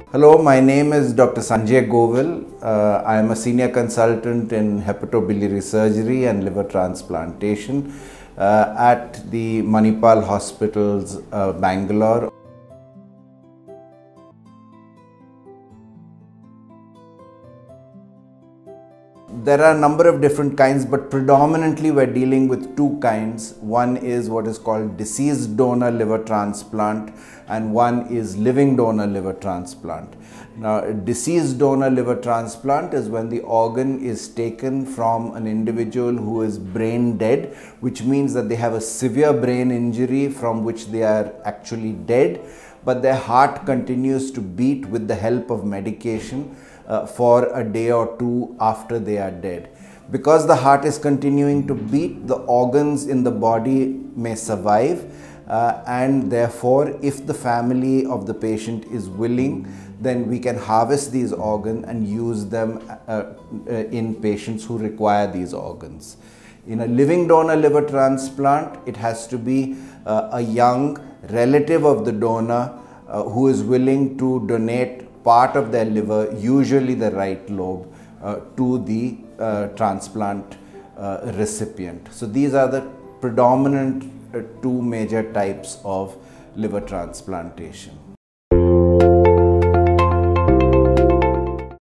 Hello, my name is Dr. Sanjay Govil. I am a senior consultant in hepatobiliary surgery and liver transplantation at the Manipal Hospitals, Bangalore. There are a number of different kinds, but predominantly we're dealing with two kinds. One is what is called deceased donor liver transplant, and one is living donor liver transplant. Now, a deceased donor liver transplant is when the organ is taken from an individual who is brain dead, which means that they have a severe brain injury from which they are actually dead, but their heart continues to beat with the help of medication for a day or two after they are dead. Because the heart is continuing to beat, the organs in the body may survive, and therefore if the family of the patient is willing, then we can harvest these organs and use them in patients who require these organs. In a living donor liver transplant, it has to be a young relative of the donor who is willing to donate part of their liver, usually the right lobe, to the transplant recipient. So these are the predominant two major types of liver transplantation.